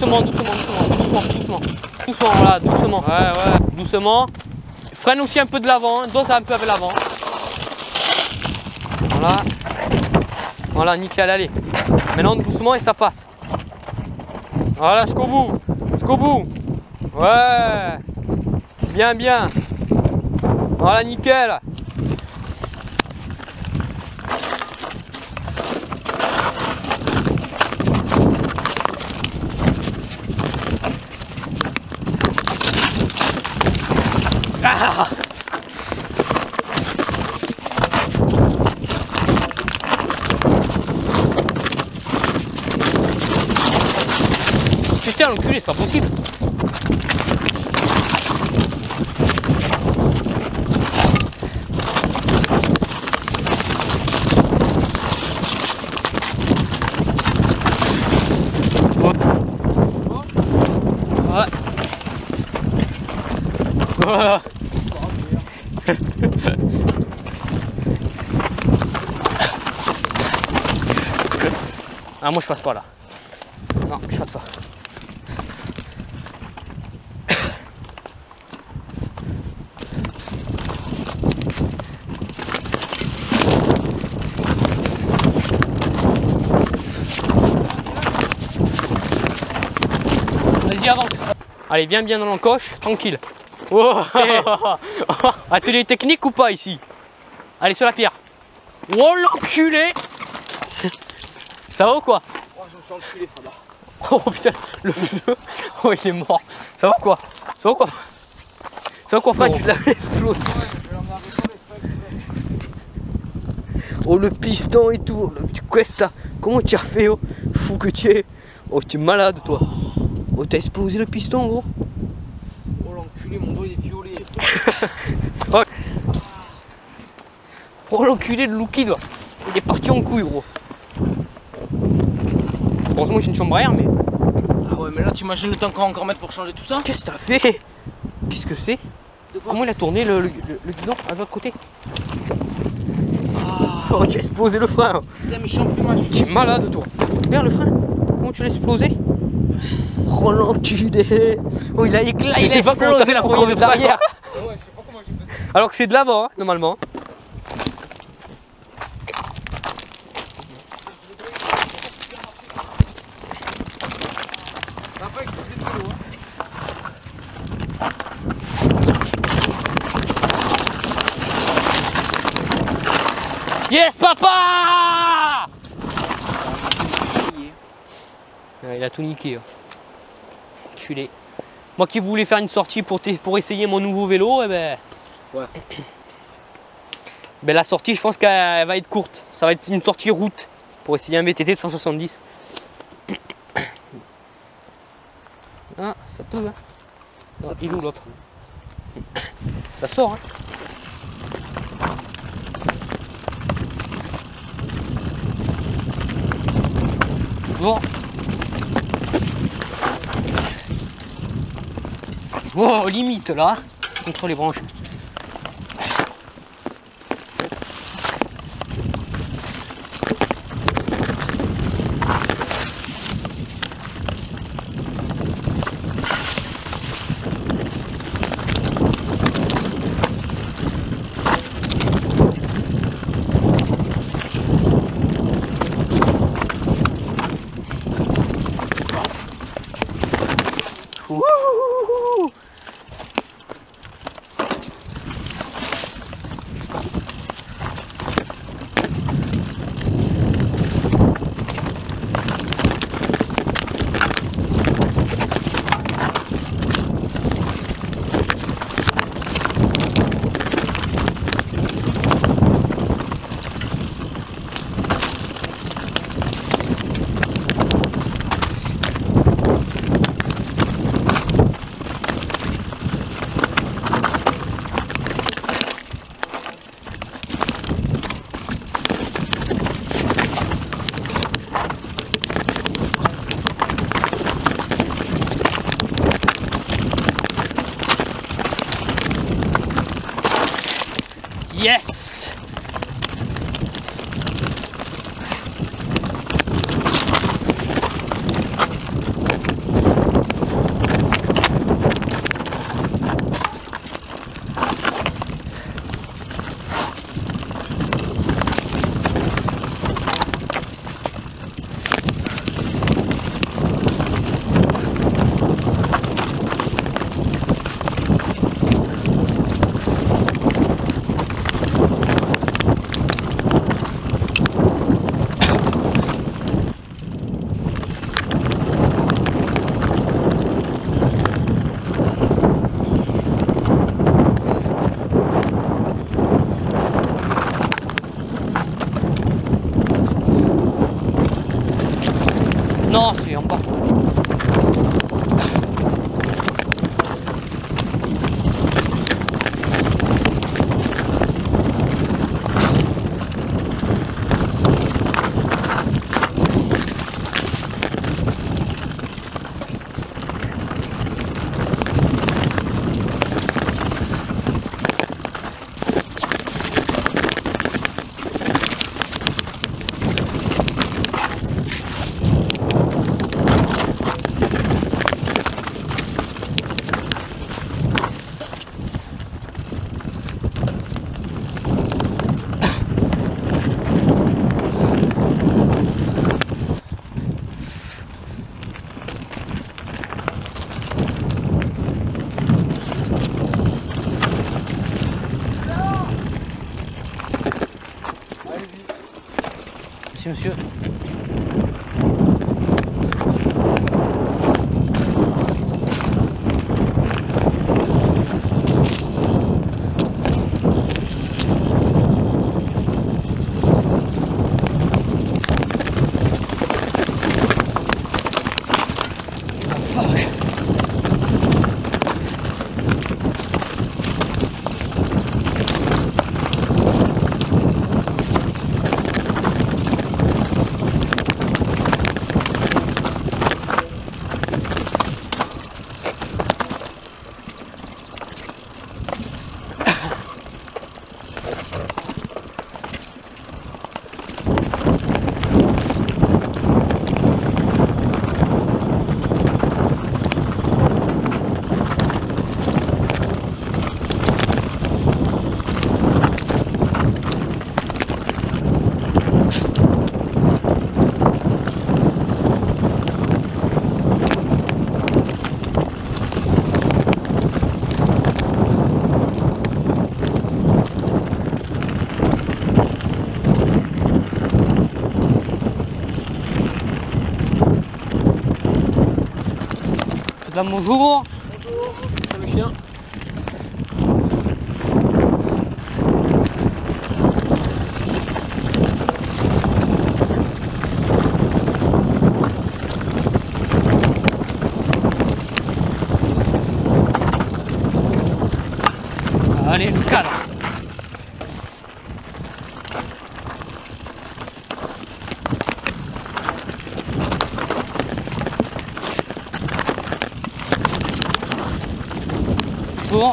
doucement, voilà, doucement. Ouais, doucement. Freine aussi un peu de l'avant, dose un peu avec l'avant. Voilà, nickel, allez. Maintenant doucement et ça passe. Voilà, jusqu'au bout. Ouais. Bien. Voilà, nickel. Ah. Putain, l'enculé, c'est pas possible. Ouais. Voilà. Ah, moi je passe pas là. Non, je passe pas. Vas-y, avance. Allez, viens bien dans l'encoche, tranquille. Oh. Atelier technique ou pas ici? Allez, sur la pierre. Oh l'enculé. Ça va ou quoi? Oh, je me suis enculé, Fada. Oh putain, le vieux. Oh, il est mort. Ça va quoi? Fred, tu l'as explosé. Oh, le piston et tout, le petit Cuesta. Comment tu as fait, oh? Fou que tu es. Oh, tu es malade, toi. Oh, t'as explosé le piston, gros. Oh, l'enculé, mon dos il est violet. Oh, oh l'enculé de Lucky, là. Il est parti en couille, gros. Heureusement, j'ai une chambre à air, mais. Ah ouais, mais là, t'imagines le temps qu'on va encore mettre pour changer tout ça? Qu'est-ce que t'as fait? Qu'est-ce que c'est? Comment il a tourné le guidon à l'autre côté? Oh, tu as explosé le frein. Putain, mais je suis en plumage. Tu es malade, toi. Regarde le frein. Comment tu l'as explosé? Oh l'enculé. Oh, il a éclaté. Je sais pas comment t'as la poignée de l'arrière. Ouais, je sais pas comment j'ai fait ça. Alors que c'est de l'avant, hein, normalement. Ça va pas exploser le vélo, hein. Yes, papa! Ouais, il a tout niqué. Hein. Enculé. Moi qui voulais faire une sortie pour essayer mon nouveau vélo, eh ben... Ouais. Ben la sortie, je pense qu'elle va être courte. Ça va être une sortie route pour essayer un VTT de 170. Ah, ça peut, hein. Ça, il est où l'autre? Ça sort, hein. Bon. Oh, limite là, contre les branches. Wouhou! Yes! monsieur. Bonjour. Bonjour. Le chien. Allez, le cadre. Bon.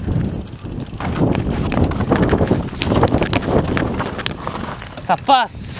Ça passe.